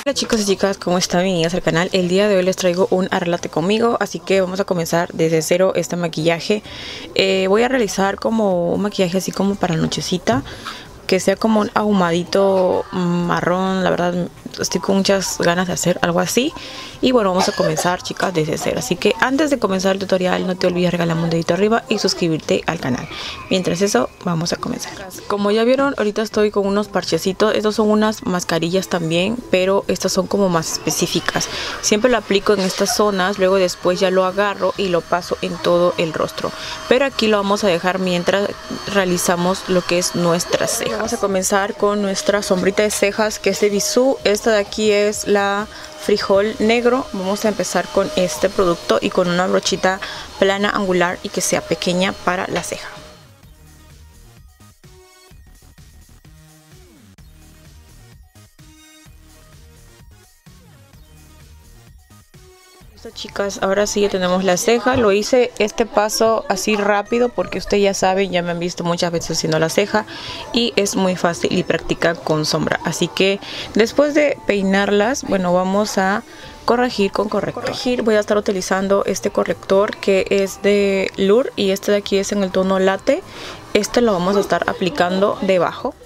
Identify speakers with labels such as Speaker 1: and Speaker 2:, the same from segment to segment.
Speaker 1: Hola chicos y chicas, ¿cómo están? Bienvenidos al canal. El día de hoy les traigo un arréglate conmigo, así que vamos a comenzar desde cero este maquillaje. Voy a realizar como un maquillaje así como para nochecita, que sea como un ahumadito marrón. La verdad estoy con muchas ganas de hacer algo así. Y bueno, vamos a comenzar chicas desde cero. Así que antes de comenzar el tutorial no te olvides regalarme un dedito arriba y suscribirte al canal. Mientras eso, vamos a comenzar. Como ya vieron, ahorita estoy con unos parchecitos. Estos son unas mascarillas también, pero estas son como más específicas. Siempre lo aplico en estas zonas, luego después ya lo agarro y lo paso en todo el rostro. Pero aquí lo vamos a dejar mientras realizamos lo que es nuestras cejas. Vamos a comenzar con nuestra sombrita de cejas, que es de Bisú. Esta de aquí es la frijol negro. Vamos a empezar con este producto y con una brochita plana angular y que sea pequeña para la ceja. Listo chicas, ahora sí ya tenemos la ceja. Lo hice este paso así rápido porque ustedes ya saben, ya me han visto muchas veces haciendo la ceja y es muy fácil y práctica con sombra. Así que después de peinarlas, bueno, vamos a corregir con corrector. Voy a estar utilizando este corrector que es de Lure y este de aquí es en el tono latte. Este lo vamos a estar aplicando debajo.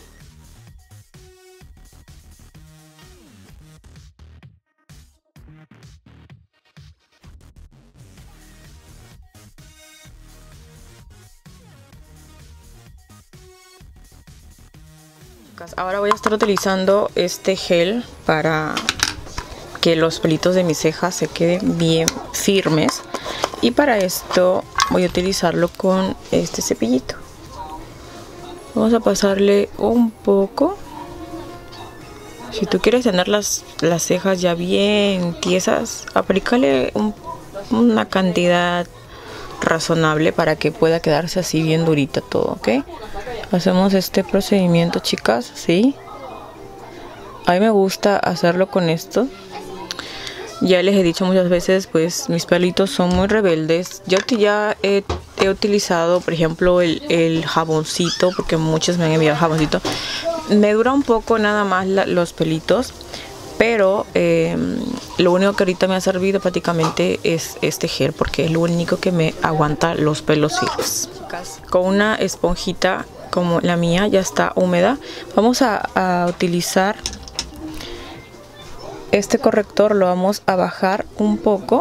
Speaker 1: Ahora voy a estar utilizando este gel para que los pelitos de mis cejas se queden bien firmes, y para esto voy a utilizarlo con este cepillito. Vamos a pasarle un poco. Si tú quieres tener las cejas ya bien tiesas, aplícale una cantidad razonable para que pueda quedarse así bien durita todo, ¿ok? Hacemos este procedimiento chicas, ¿sí? A mí me gusta hacerlo con esto. Ya les he dicho muchas veces, pues mis pelitos son muy rebeldes. Yo ya he utilizado, por ejemplo, el jaboncito, porque muchos me han enviado jaboncito. Me dura un poco nada más los pelitos, pero lo único que ahorita me ha servido prácticamente es este gel, porque es lo único que me aguanta los pelos firmes. Con una esponjita como la mía ya está húmeda, vamos a utilizar este corrector, lo vamos a bajar un poco.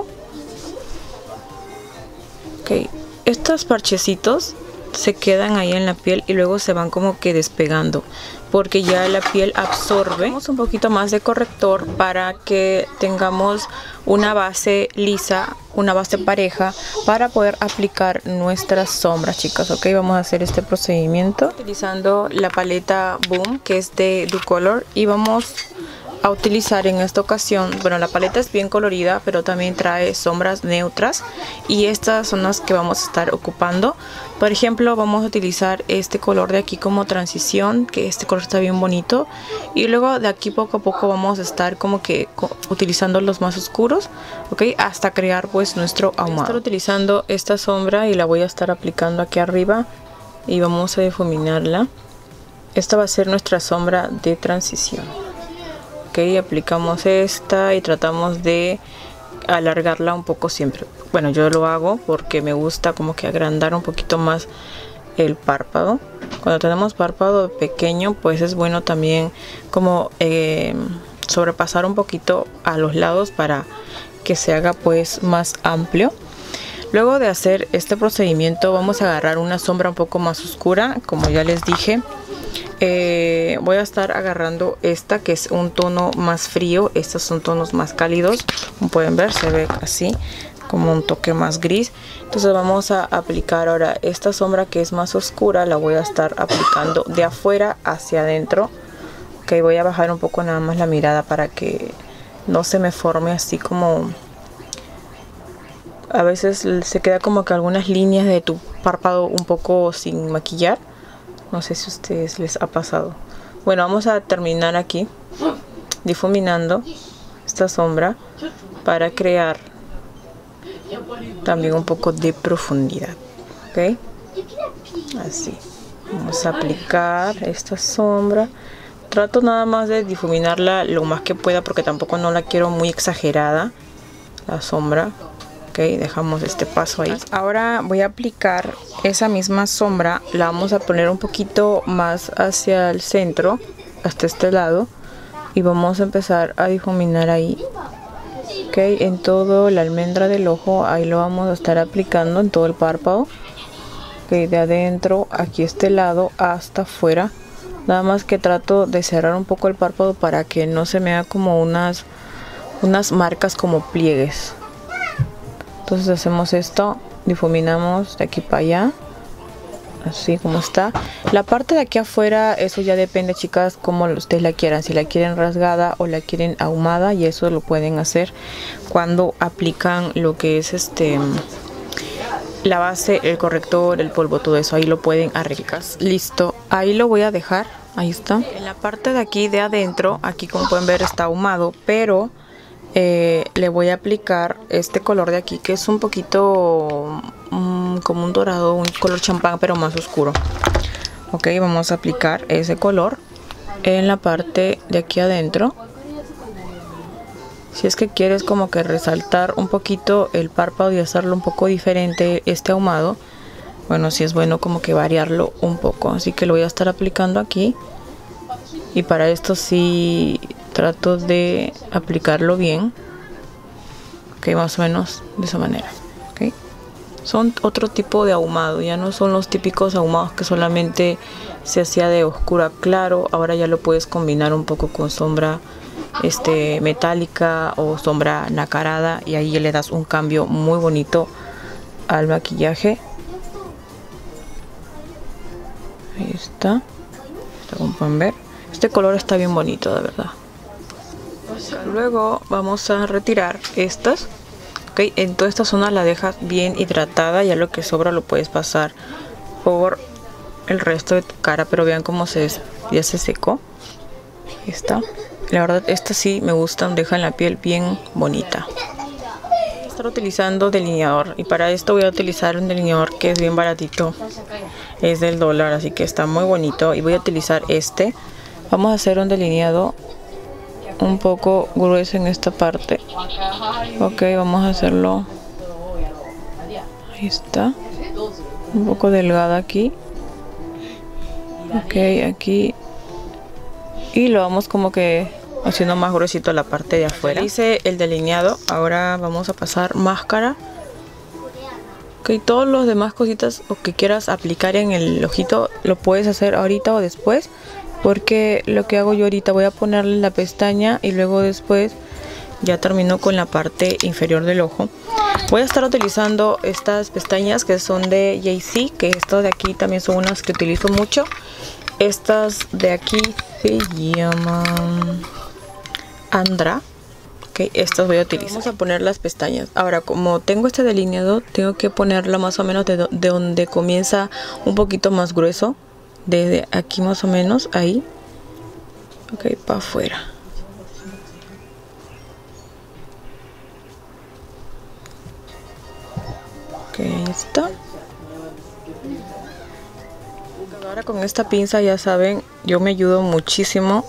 Speaker 1: Ok, estos parchecitos se quedan ahí en la piel y luego se van como que despegando porque ya la piel absorbe. Un poquito más de corrector para que tengamos una base lisa, una base pareja para poder aplicar nuestras sombras chicas. Ok, vamos a hacer este procedimiento utilizando la paleta Boom, que es de Ducolor, y vamos a utilizar en esta ocasión, bueno, la paleta es bien colorida pero también trae sombras neutras y estas son las que vamos a estar ocupando. Por ejemplo, vamos a utilizar este color de aquí como transición, que este color está bien bonito, y luego de aquí poco a poco vamos a estar como que utilizando los más oscuros, ok, hasta crear pues nuestro ahumado. Voy a estar utilizando esta sombra y la voy a estar aplicando aquí arriba y vamos a difuminarla. Esta va a ser nuestra sombra de transición. Aplicamos esta y tratamos de alargarla un poco siempre. Bueno, yo lo hago porque me gusta como que agrandar un poquito más el párpado. Cuando tenemos párpado pequeño, pues es bueno también como sobrepasar un poquito a los lados para que se haga pues más amplio. Luego de hacer este procedimiento vamos a agarrar una sombra un poco más oscura, como ya les dije. Voy a estar agarrando esta que es un tono más frío. Estos son tonos más cálidos, como pueden ver, se ve así como un toque más gris. Entonces vamos a aplicar ahora esta sombra que es más oscura, la voy a estar aplicando de afuera hacia adentro. Ok, voy a bajar un poco nada más la mirada para que no se me forme así como... A veces se queda como que algunas líneas de tu párpado un poco sin maquillar. No sé si a ustedes les ha pasado. Bueno, vamos a terminar aquí difuminando esta sombra para crear también un poco de profundidad. Ok, así. Vamos a aplicar esta sombra Trato nada más de difuminarla lo más que pueda porque tampoco no la quiero muy exagerada, la sombra. Ok, dejamos este paso ahí. Ahora voy a aplicar esa misma sombra, la vamos a poner un poquito más hacia el centro, hasta este lado, y vamos a empezar a difuminar ahí. Ok, en todo la almendra del ojo, ahí lo vamos a estar aplicando en todo el párpado. Ok, de adentro, aquí este lado, hasta afuera. Nada más que trato de cerrar un poco el párpado para que no se me haga como unas marcas como pliegues. Entonces hacemos esto, difuminamos de aquí para allá, así como está. La parte de aquí afuera, eso ya depende, chicas, como ustedes la quieran. Si la quieren rasgada o la quieren ahumada, y eso lo pueden hacer cuando aplican lo que es la base, el corrector, el polvo, todo eso. Ahí lo pueden arreglar. Listo, ahí lo voy a dejar. Ahí está. En la parte de aquí de adentro, aquí como pueden ver está ahumado, pero le voy a aplicar este color de aquí que es un poquito como un dorado, un color champán pero más oscuro. Ok, vamos a aplicar ese color en la parte de aquí adentro. Si es que quieres como que resaltar un poquito el párpado y hacerlo un poco diferente este ahumado, bueno, sí es bueno como que variarlo un poco. Así que lo voy a estar aplicando aquí, y para esto sí trato de aplicarlo bien. Ok, más o menos de esa manera. Okay. Son otro tipo de ahumado, ya no son los típicos ahumados que solamente se hacía de oscuro a claro. Ahora ya lo puedes combinar un poco con sombra metálica o sombra nacarada, y ahí le das un cambio muy bonito al maquillaje. Ahí está, como pueden ver, este color está bien bonito, de verdad. Luego vamos a retirar estas. Ok, en toda esta zona la dejas bien hidratada, ya lo que sobra lo puedes pasar por el resto de tu cara, pero vean cómo ya se secó. Ahí está. La verdad, estas sí me gustan, dejan la piel bien bonita. Voy a estar utilizando delineador, y para esto voy a utilizar un delineador que es bien baratito, es del dólar, así que está muy bonito, y voy a utilizar este. Vamos a hacer un delineado un poco grueso en esta parte. Ok, vamos a hacerlo. Ahí está. Un poco delgada aquí. Ok, aquí. Y lo vamos como que haciendo más gruesito la parte de afuera. Hice el delineado. Ahora vamos a pasar máscara. Ok, todos los demás cositas o que quieras aplicar en el ojito lo puedes hacer ahorita o después, porque lo que hago yo ahorita, voy a ponerle la pestaña y luego después ya termino con la parte inferior del ojo. Voy a estar utilizando estas pestañas que son de JC, que estas de aquí también son unas que utilizo mucho. Estas de aquí se llaman Andra. Ok, estas voy a utilizar. Vamos a poner las pestañas. Ahora, como tengo este delineado, tengo que ponerla más o menos de donde comienza un poquito más grueso. Desde aquí más o menos, ahí. Ok, para afuera. Ok, ahí está. Ahora con esta pinza, ya saben, yo me ayudo muchísimo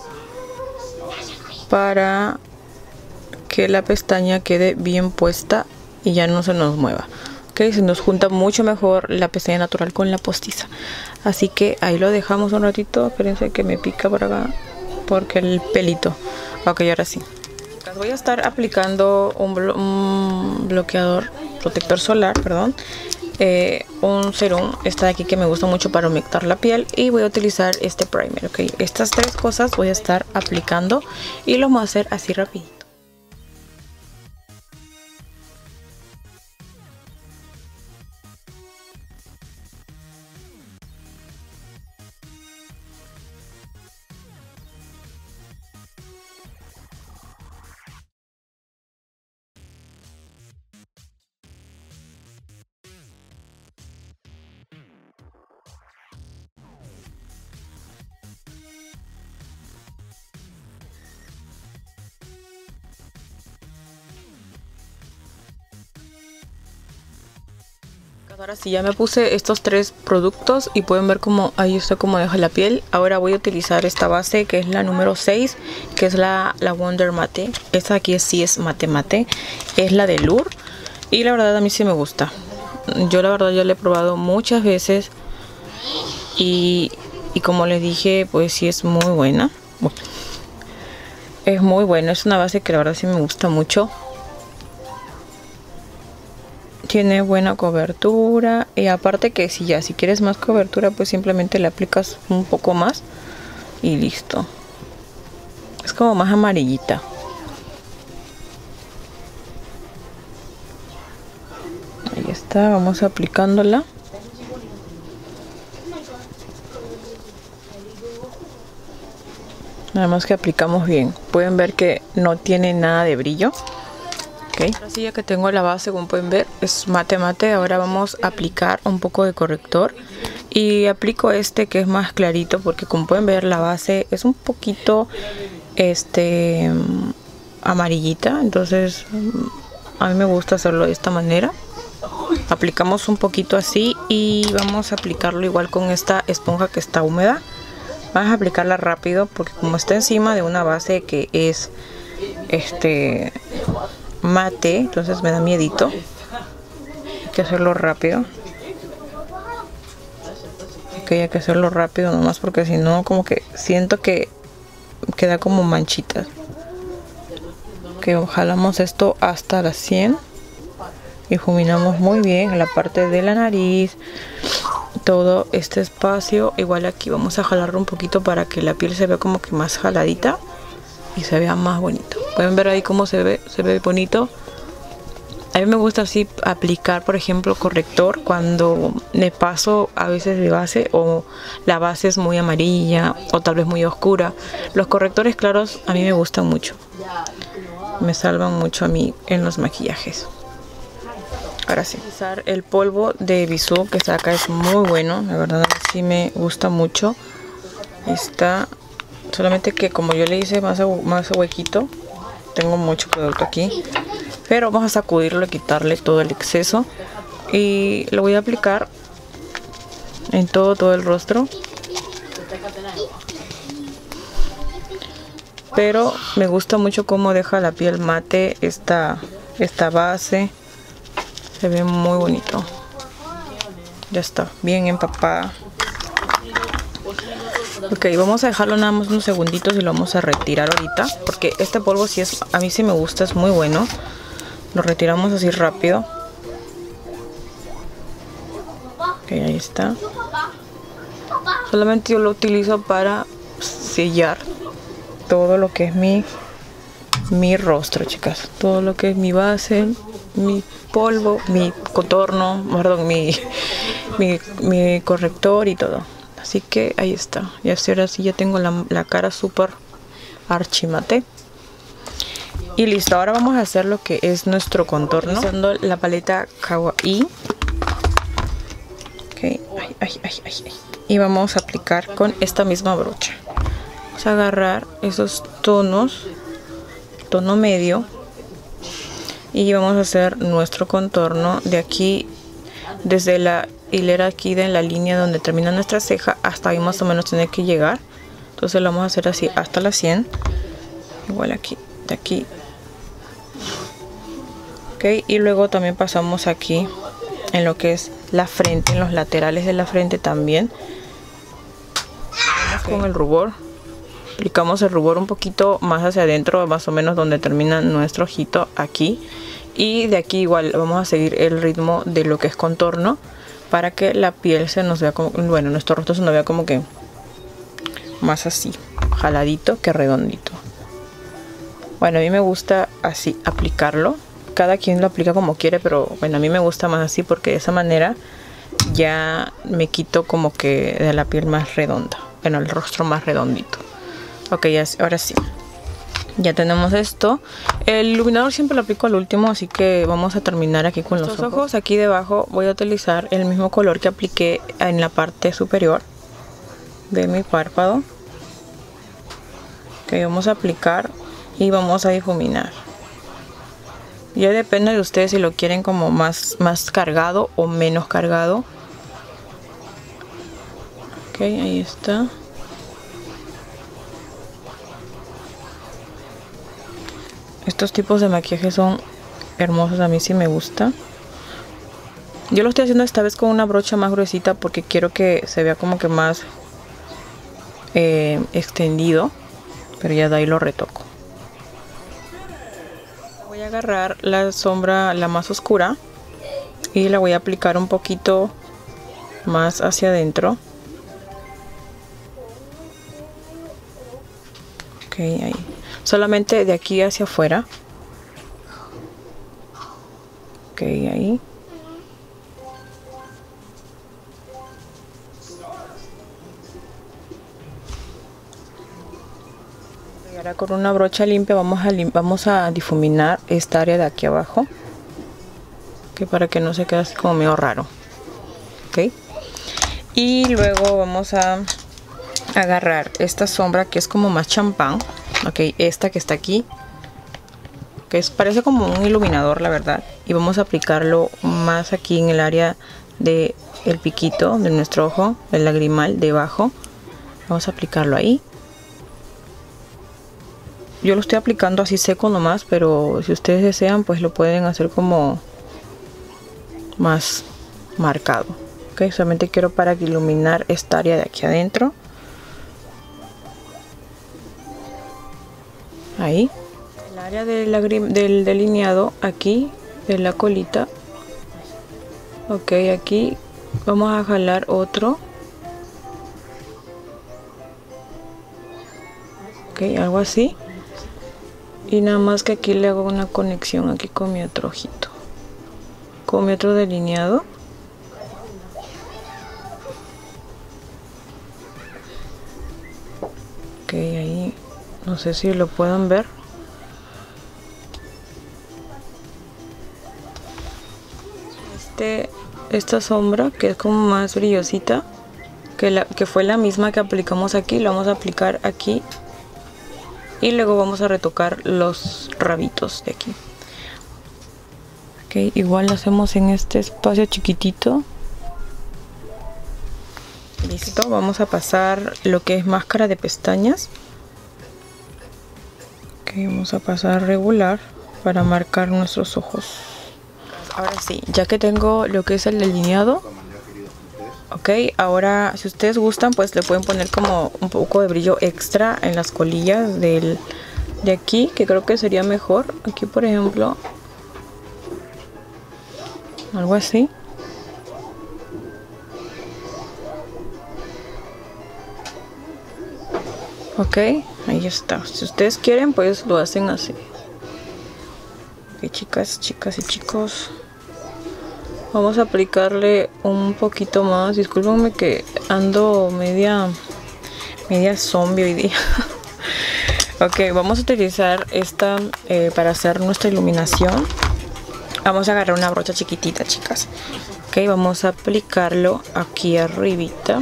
Speaker 1: para que la pestaña quede bien puesta y ya no se nos mueva. Ok, se nos junta mucho mejor la pestaña natural con la postiza. Así que ahí lo dejamos un ratito. Espérense que me pica por acá porque el pelito. Ok, ahora sí. Voy a estar aplicando un bloqueador, protector solar, perdón. Un serum, esta de aquí que me gusta mucho para humectar la piel, y voy a utilizar este primer. Ok, estas tres cosas voy a estar aplicando y lo vamos a hacer así rapidito. Ahora sí, ya me puse estos 3 productos y pueden ver cómo ahí está cómo deja la piel. Ahora voy a utilizar esta base que es la número 6, que es la Wonder Matte. Esta aquí sí es mate, es la de Lure y la verdad a mí sí me gusta. Yo la verdad ya la he probado muchas veces y como les dije, pues sí es muy buena. Es muy buena, es una base que la verdad sí me gusta mucho. Tiene buena cobertura y aparte que si quieres más cobertura, pues simplemente le aplicas un poco más y listo. Es como más amarillita. Ahí está, vamos aplicándola. Nada más que aplicamos bien. Pueden ver que no tiene nada de brillo. Okay. Ahora sí, ya que tengo la base, como pueden ver, es mate. Ahora vamos a aplicar un poco de corrector. Y aplico este que es más clarito porque como pueden ver la base es un poquito amarillita. Entonces a mí me gusta hacerlo de esta manera. Aplicamos un poquito así y vamos a aplicarlo igual con esta esponja que está húmeda. Vamos a aplicarla rápido porque como está encima de una base que es mate, entonces me da miedito. Hay que hacerlo rápido. Hay que hacerlo rápido nomás porque si no como que siento que queda como manchitas. Jalamos esto hasta las 100 y difuminamos muy bien la parte de la nariz, todo este espacio. Igual aquí vamos a jalarlo un poquito para que la piel se vea como que más jaladita y se vea más bonito. Pueden ver ahí cómo se ve bonito. A mí me gusta así aplicar, por ejemplo, corrector cuando me paso a veces de base o la base es muy amarilla o tal vez muy oscura. Los correctores claros a mí me gustan mucho. Me salvan mucho a mí en los maquillajes. Ahora sí, utilizar el polvo de Bisú que está acá, es muy bueno, la verdad sí me gusta mucho. Está, solamente que como yo le hice más huequito, tengo mucho producto aquí, pero vamos a sacudirlo y quitarle todo el exceso y lo voy a aplicar en todo el rostro. Pero me gusta mucho cómo deja la piel mate esta base. Se ve muy bonito. Ya está, bien empapada. Ok, vamos a dejarlo nada más unos segunditos y lo vamos a retirar ahorita. Porque este polvo sí es, a mí sí me gusta, es muy bueno. Lo retiramos así rápido. Ok, ahí está. Solamente yo lo utilizo para sellar todo lo que es mi rostro, chicas. Todo lo que es mi base, mi polvo, mi contorno, perdón, mi corrector y todo. Así que ahí está. Y así ahora sí ya tengo la cara súper archimate. Y listo, ahora vamos a hacer lo que es nuestro contorno. Usando la paleta Kawaii. Ok, y vamos a aplicar con esta misma brocha. Vamos a agarrar esos tonos, tono medio. Y vamos a hacer nuestro contorno de aquí, desde la hilera aquí de la línea donde termina nuestra ceja, hasta ahí más o menos tiene que llegar. Entonces lo vamos a hacer así hasta la 100. Igual aquí, de aquí. Ok, y luego también pasamos aquí en lo que es la frente, en los laterales de la frente también. Vamos con el rubor. Aplicamos el rubor un poquito más hacia adentro, más o menos donde termina nuestro ojito aquí. Y de aquí igual vamos a seguir el ritmo de lo que es contorno para que la piel se nos vea como, bueno, nuestro rostro se nos vea como que más así, jaladito que redondito. Bueno, a mí me gusta así aplicarlo. Cada quien lo aplica como quiere, pero bueno, a mí me gusta más así porque de esa manera ya me quito como que de la piel más redonda. Bueno, el rostro más redondito. Ok, ahora sí. Ya tenemos esto. El iluminador siempre lo aplico al último, así que vamos a terminar aquí con los ojos. Aquí debajo voy a utilizar el mismo color que apliqué en la parte superior de mi párpado. Ok, vamos a aplicar y vamos a difuminar. Ya depende de ustedes si lo quieren como más cargado o menos cargado. Ok, ahí está. Estos tipos de maquillaje son hermosos, a mí sí me gusta. Yo lo estoy haciendo esta vez con una brocha más gruesita porque quiero que se vea como que más extendido, pero ya de ahí lo retoco. Voy a agarrar la sombra, la más oscura, y la voy a aplicar un poquito más hacia adentro. Ok, ahí. Solamente de aquí hacia afuera. Ok, ahí. Y ahora con una brocha limpia vamos a difuminar esta área de aquí abajo. Okay, para que no se quede así como medio raro. Ok. Y luego vamos a agarrar esta sombra que es como más champán. Ok, esta que está aquí, que parece como un iluminador, la verdad, y vamos a aplicarlo más aquí en el área de el piquito de nuestro ojo, el lagrimal debajo. Vamos a aplicarlo ahí. Yo lo estoy aplicando así seco nomás, pero si ustedes desean pues lo pueden hacer como más marcado. Ok, solamente quiero para iluminar esta área de aquí adentro. Ahí. El área del delineado aquí de la colita. Ok, aquí vamos a jalar otro. Ok, algo así. Y nada más que aquí le hago una conexión aquí con mi otro ojito. Con mi otro delineado. Ok, ahí. No sé si lo pueden ver. Esta sombra que es como más brillosita, que fue la misma que aplicamos aquí, la vamos a aplicar aquí. Y luego vamos a retocar los rabitos de aquí. Ok, igual lo hacemos en este espacio chiquitito. Listo, vamos a pasar lo que es máscara de pestañas. Ok, vamos a pasar regular para marcar nuestros ojos. Ahora sí, ya que tengo lo que es el delineado, ok, ahora si ustedes gustan pues le pueden poner como un poco de brillo extra en las colillas de aquí, que creo que sería mejor. Aquí por ejemplo, algo así. Ok, ahí está. Si ustedes quieren pues lo hacen así. Ok, chicas y chicos, vamos a aplicarle un poquito más. Discúlpenme que ando media zombie hoy día. Ok, vamos a utilizar esta para hacer nuestra iluminación. Vamos a agarrar una brocha chiquitita, chicas. Ok, vamos a aplicarlo aquí arribita.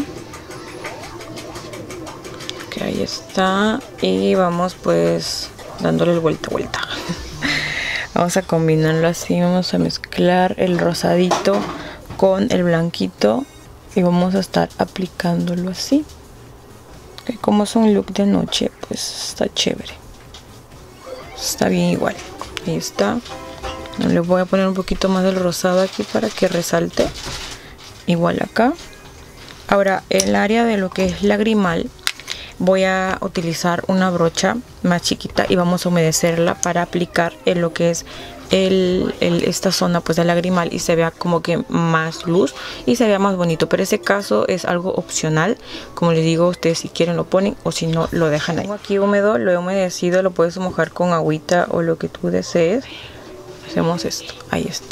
Speaker 1: Ok, ahí está. Y vamos pues dándole vuelta. Vamos a combinarlo así. Vamos a mezclar el rosadito con el blanquito. Y vamos a estar aplicándolo así. Okay, como es un look de noche, pues está chévere. Está bien igual. Ahí está. Le voy a poner un poquito más del rosado aquí para que resalte. Igual acá. Ahora, el área de lo que es lagrimal, voy a utilizar una brocha más chiquita y vamos a humedecerla para aplicar en lo que es esta zona pues de lagrimal y se vea como que más luz y se vea más bonito, pero ese caso es algo opcional. Como les digo, ustedes si quieren lo ponen o si no lo dejan ahí. Tengo aquí húmedo, lo he humedecido, lo puedes mojar con agüita o lo que tú desees. Hacemos esto, ahí está.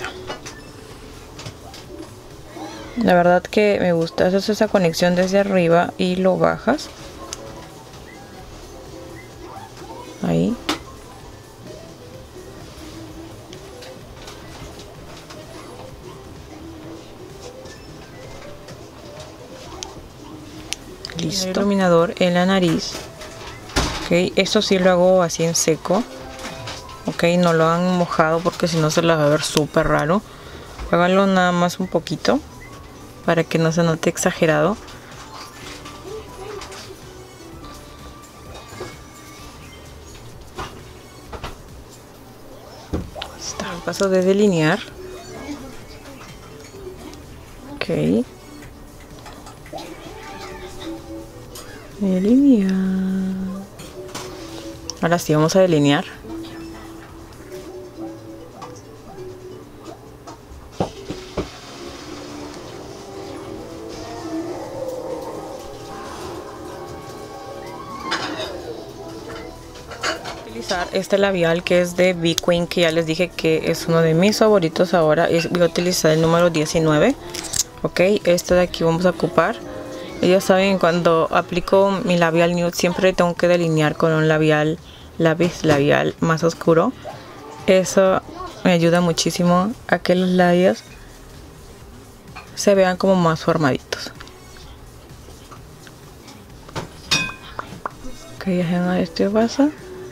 Speaker 1: La verdad que me gusta, haces esa conexión desde arriba y lo bajas ahí. Listo. El iluminador en la nariz. Ok, esto sí lo hago así en seco. Ok, ok, no lo han mojado porque si no se les va a ver súper raro. Háganlo nada más un poquito para que no se note exagerado. Está el paso de delinear. Ok. Delinear. Ahora sí vamos a delinear. Utilizar este labial que es de Be Queen, que ya les dije que es uno de mis favoritos ahora. Voy a utilizar el número 19. Ok, este de aquí vamos a ocupar. Ya saben, cuando aplico mi labial nude siempre tengo que delinear con un lápiz labial más oscuro. Eso me ayuda muchísimo a que los labios se vean como más formaditos. Ok, ya este pasa.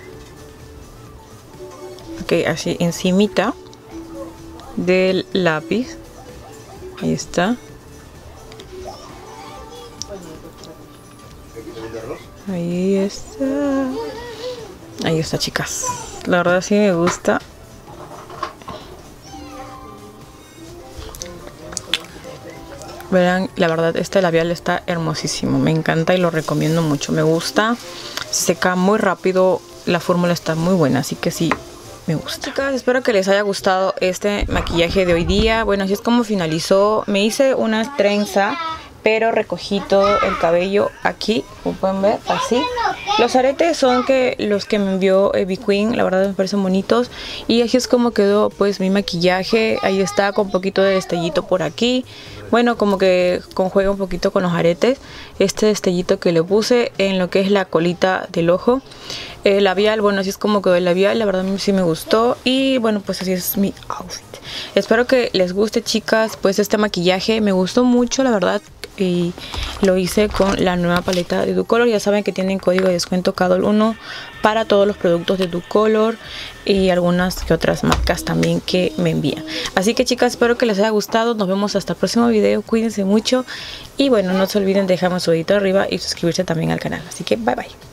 Speaker 1: Ok, así encimita del lápiz. Ahí está. Ahí está. Ahí está, chicas. La verdad sí me gusta. Verán, la verdad este labial está hermosísimo. Me encanta y lo recomiendo mucho. Me gusta. Seca muy rápido. La fórmula está muy buena, así que sí, me gusta. Chicas, espero que les haya gustado este maquillaje de hoy día. Bueno, así es como finalizó. Me hice una trenza, pero recogí todo el cabello aquí, como pueden ver, así. Los aretes son los que me envió Be Queen, la verdad me parecen bonitos. Y así es como quedó pues mi maquillaje. Ahí está, con un poquito de destellito por aquí. Bueno, como que conjuega un poquito con los aretes. Este destellito que le puse en lo que es la colita del ojo. El labial, bueno, así es como quedó el labial. La verdad a mí sí me gustó. Y bueno, pues así es mi outfit. Espero que les guste, chicas. Pues este maquillaje me gustó mucho, la verdad. Y lo hice con la nueva paleta de Ducolor. Ya saben que tienen código de descuento CADOL1 para todos los productos de Ducolor y algunas que otras marcas también que me envían. Así que, chicas, espero que les haya gustado. Nos vemos hasta el próximo video. Cuídense mucho y bueno, no se olviden de dejarme su dedito arriba y suscribirse también al canal. Así que bye bye.